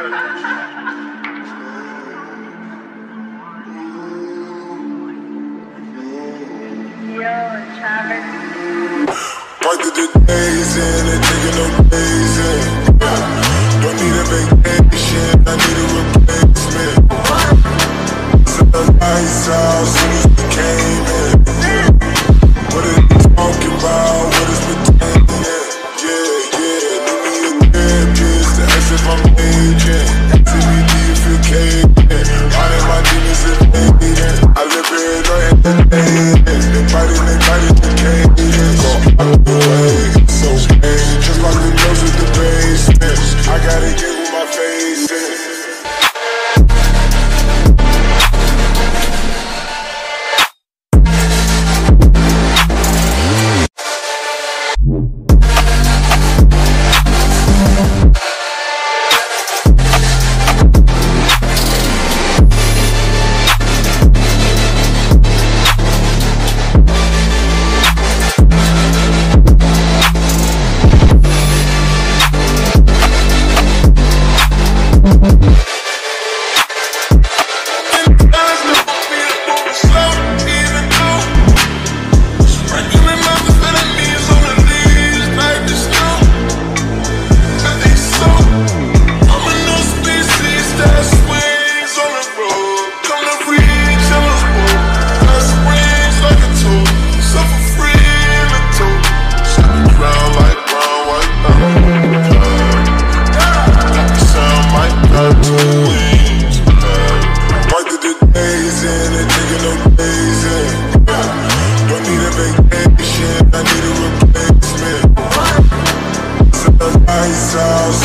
Parked the days in and taking no days in. Don't need a vacation, I need a replacement. Set the lights out soon as we came in. What are they talking about? What is pretending? Yeah, leave me a therapist to ask if I'm aging. CBD if you caving. All of my demons invading. I live here night and day. They fighting, the cadence. Go all the way. So, hey, just like the girls with the basement. I gotta get with my face in. Lights out.